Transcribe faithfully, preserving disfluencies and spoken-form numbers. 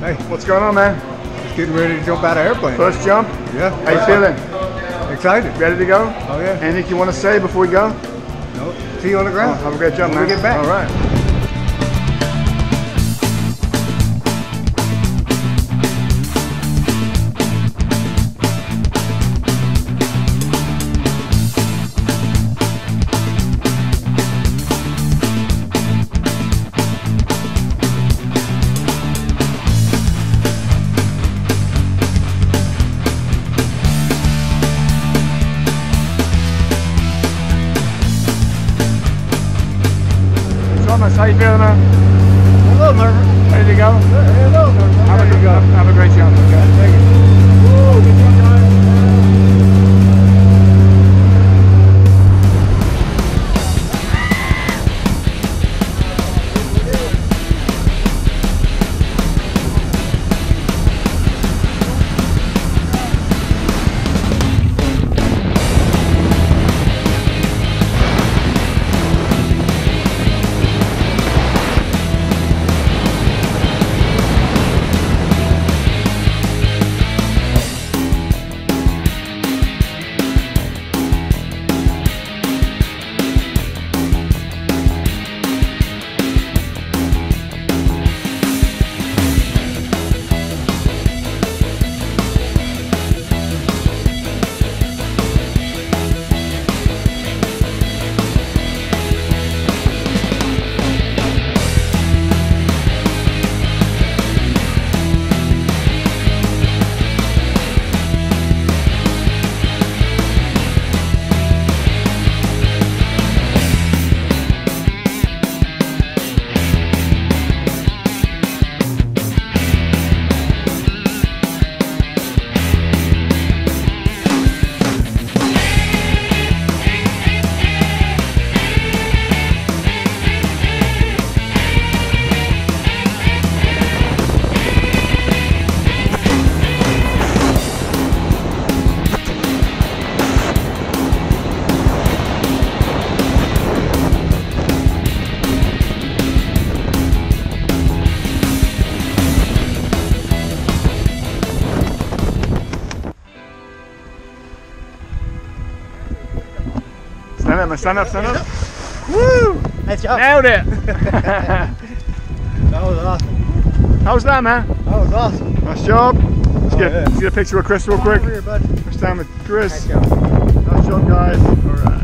Hey. What's going on, man? Just getting ready to jump out of airplane. First jump? Yeah. How you feeling? Excited. Ready to go? Oh, yeah. Anything you want to say before we go? No. See you on the ground. Oh, have a great jump, when man. we get back. All right. How you feeling, man? A little nervous. Ready to go? Yeah, a little nervous. Have a, good, have a great jump. Okay. Thank you. Woo, good job, guys. Stand up, man. Stand up, stand up. Woo! Nice job. Nailed it. That was awesome. How was that, man? That was awesome. Nice job. Let's, Oh, get, yeah. let's get a picture with Chris real quick. Over here, bud. First time with Chris. Nice job. Nice job, guys. All right.